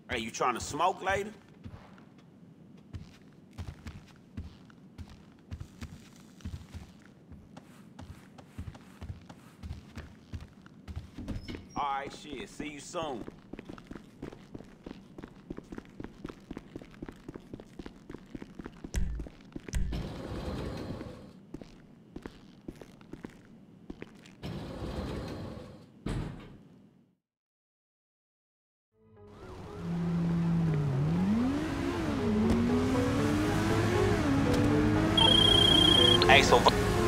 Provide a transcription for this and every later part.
Hey, you trying to smoke later? All right, shit. See you soon. Hey, so...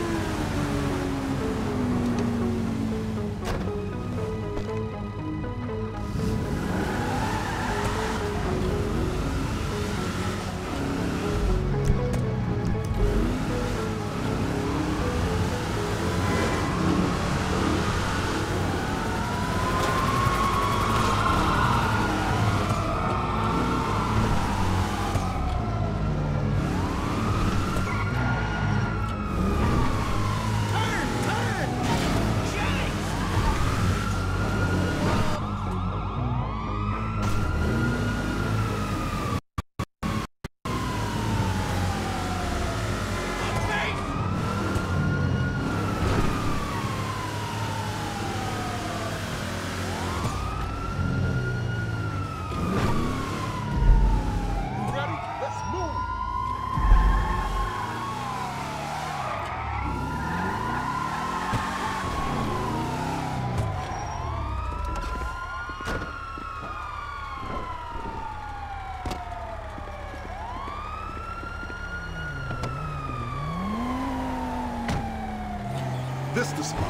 This the spot.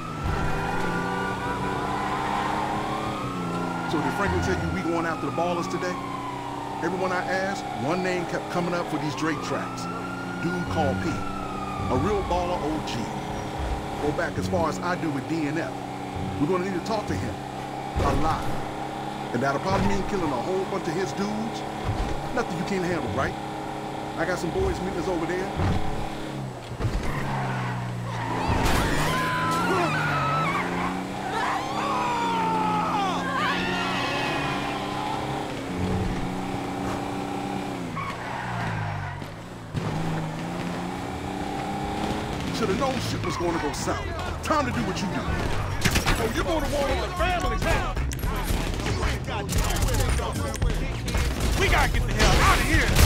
So did Franklin tell you we going after the ballers today? Everyone I asked, one name kept coming up for these Drake tracks. Dude called P. A real baller OG. Go back as far as I do with DNF. We're gonna need to talk to him. A lot. And that'll probably mean killing a whole bunch of his dudes. Nothing you can't handle, right? I got some boys meeting us over there. Should've known shit was gonna go south. Time to do what you do. Oh, you're gonna want on the families, huh? We gotta get the hell out of here!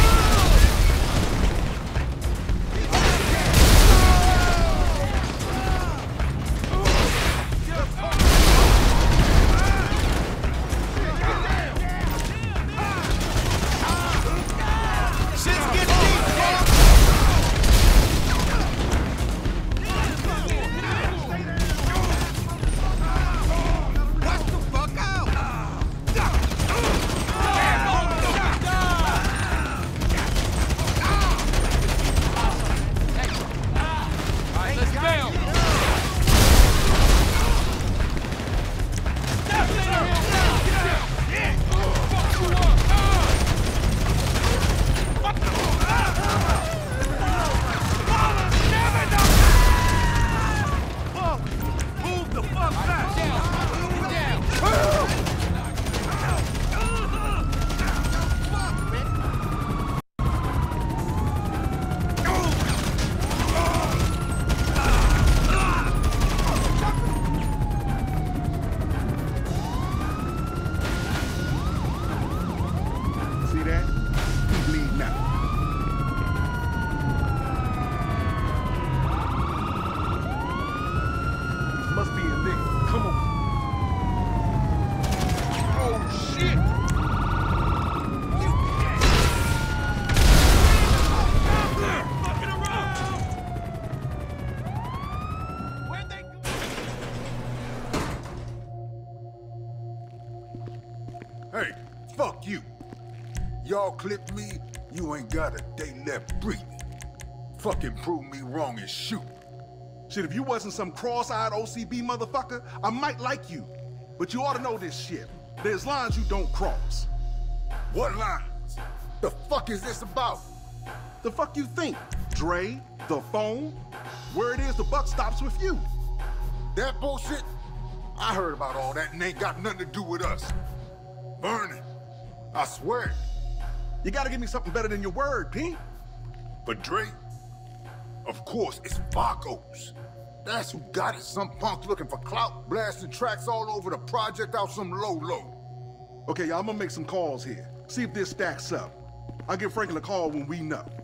Hey, fuck you. Y'all clipped me, you ain't got a day left breathing. Fucking prove me wrong and shoot. Shit, if you wasn't some cross-eyed OCB motherfucker, I might like you. But you ought to know this shit. There's lines you don't cross. What lines? The fuck is this about? The fuck you think? Dre, the phone? Where it is, the buck stops with you. That bullshit? I heard about all that and ain't got nothing to do with us. Vernon, I swear. You gotta give me something better than your word, P. But Dre, of course, it's Vagos. That's who got it. Some punk looking for clout, blasting tracks all over the project out some low-low. Okay, y'all, I'm gonna make some calls here. See if this stacks up. I'll give Franklin a call when we know.